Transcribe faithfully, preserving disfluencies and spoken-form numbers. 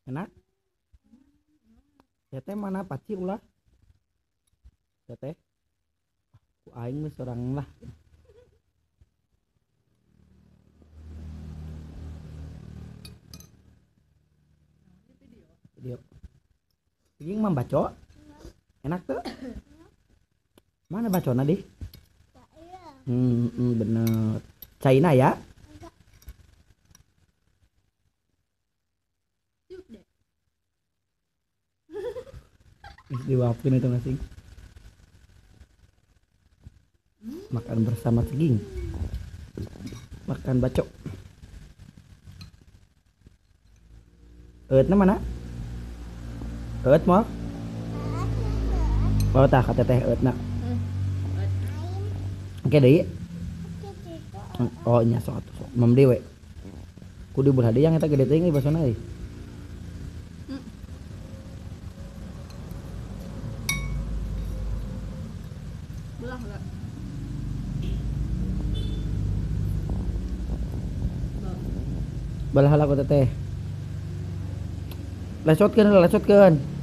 Enak. Ya teh mana paci ulah. Ya teh. Ku aing mah seorang lah. Video. Ini mah baco. Enak tuh. Mana bacona di? Hmm, hmm, bener. China ya? Diwapin itu nasi. Makan bersama ceging. Makan bacok. Eutna mana? Eut mau? Oh tah kata teh eutna. Oke deui. Oh nya sok sok. Mam dewe. Kudu belah deui yang eta gede teuing basona euy. Belah enggak? Belah lah kata teh. Lecotkeun lecotkeun.